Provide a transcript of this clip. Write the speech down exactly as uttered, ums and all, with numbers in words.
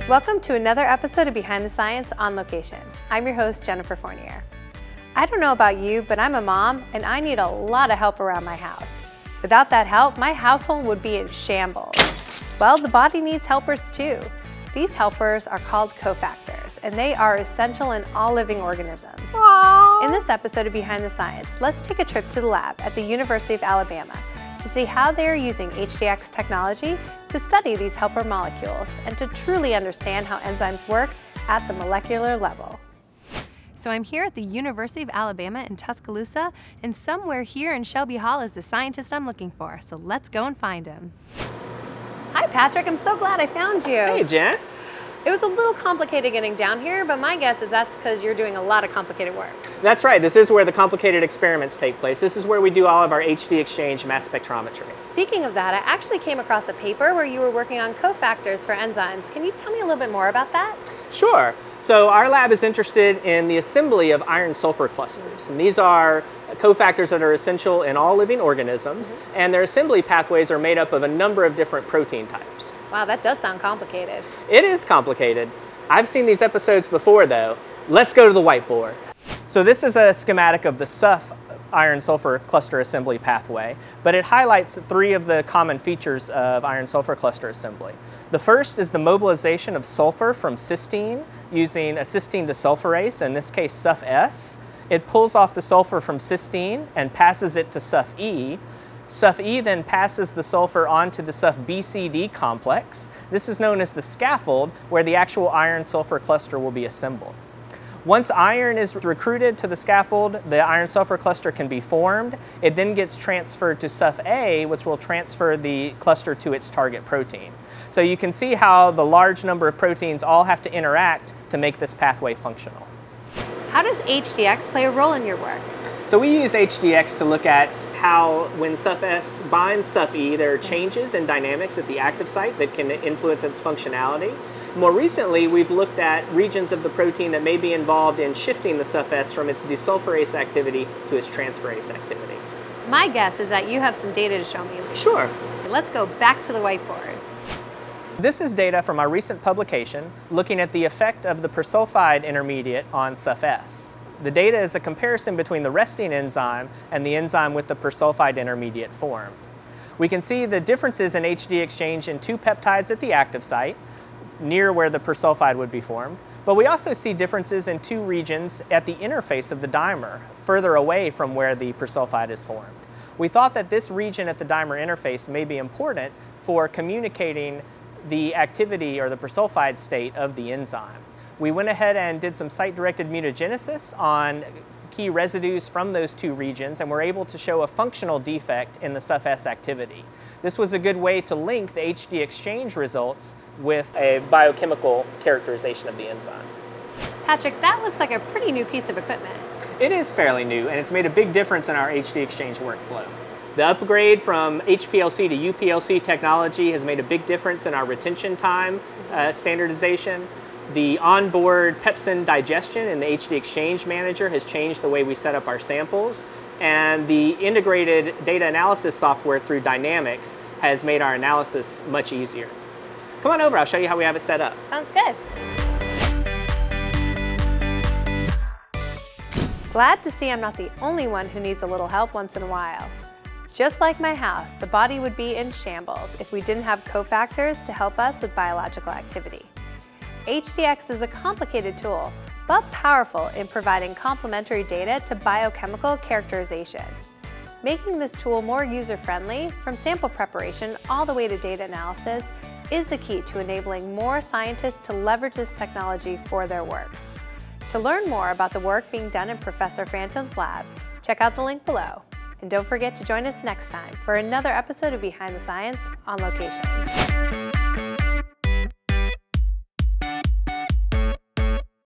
Welcome to another episode of Behind the Science on Location. I'm your host, Jennifer Fournier. I don't know about you, but I'm a mom and I need a lot of help around my house. Without that help, my household would be in shambles. Well, the body needs helpers too. These helpers are called cofactors, and they are essential in all living organisms. Aww. In this episode of Behind the Science, let's take a trip to the lab at the University of Alabama to see how they are using H D X technology to study these helper molecules and to truly understand how enzymes work at the molecular level. So I'm here at the University of Alabama in Tuscaloosa, and somewhere here in Shelby Hall is the scientist I'm looking for, so let's go and find him. Hi Patrick, I'm so glad I found you. Hey Jen. It was a little complicated getting down here, but my guess is that's because you're doing a lot of complicated work. That's right, this is where the complicated experiments take place. This is where we do all of our H D exchange mass spectrometry. Speaking of that, I actually came across a paper where you were working on cofactors for enzymes. Can you tell me a little bit more about that? Sure. So our lab is interested in the assembly of iron-sulfur clusters. And these are cofactors that are essential in all living organisms, mm-hmm. and their assembly pathways are made up of a number of different protein types. Wow, that does sound complicated. It is complicated. I've seen these episodes before though. Let's go to the whiteboard. So this is a schematic of the Suf iron-sulfur cluster assembly pathway, but it highlights three of the common features of iron-sulfur cluster assembly. The first is the mobilization of sulfur from cysteine using a cysteine desulfurase, in this case Suf-S. It pulls off the sulfur from cysteine and passes it to Suf-E. Suf-E then passes the sulfur onto the Suf-B C D complex. This is known as the scaffold, where the actual iron-sulfur cluster will be assembled. Once iron is recruited to the scaffold, the iron-sulfur cluster can be formed. It then gets transferred to Suf-A, which will transfer the cluster to its target protein. So you can see how the large number of proteins all have to interact to make this pathway functional. How does H D X play a role in your work? So we use H D X to look at how when Suf-S binds Suf-E, there are changes in dynamics at the active site that can influence its functionality. More recently, we've looked at regions of the protein that may be involved in shifting the Suf-S from its desulfurase activity to its transferase activity. My guess is that you have some data to show me. Sure. Let's go back to the whiteboard. This is data from our recent publication looking at the effect of the persulfide intermediate on Suf-S. The data is a comparison between the resting enzyme and the enzyme with the persulfide intermediate form. We can see the differences in H D exchange in two peptides at the active site, near where the persulfide would be formed, but we also see differences in two regions at the interface of the dimer, further away from where the persulfide is formed. We thought that this region at the dimer interface may be important for communicating the activity or the persulfide state of the enzyme. We went ahead and did some site-directed mutagenesis on key residues from those two regions, and were able to show a functional defect in the Suf-S activity. This was a good way to link the H D exchange results with a biochemical characterization of the enzyme. Patrick, that looks like a pretty new piece of equipment. It is fairly new, and it's made a big difference in our H D exchange workflow. The upgrade from H P L C to U P L C technology has made a big difference in our retention time uh, standardization. The onboard pepsin digestion in the H D exchange manager has changed the way we set up our samples. And the integrated data analysis software through Dynamics has made our analysis much easier. Come on over, I'll show you how we have it set up. Sounds good. Glad to see I'm not the only one who needs a little help once in a while. Just like my house, the body would be in shambles if we didn't have cofactors to help us with biological activity. H D X is a complicated tool, but powerful in providing complementary data to biochemical characterization. Making this tool more user-friendly, from sample preparation all the way to data analysis, is the key to enabling more scientists to leverage this technology for their work. To learn more about the work being done in Professor Frantom's lab, check out the link below. And don't forget to join us next time for another episode of Behind the Science on Location.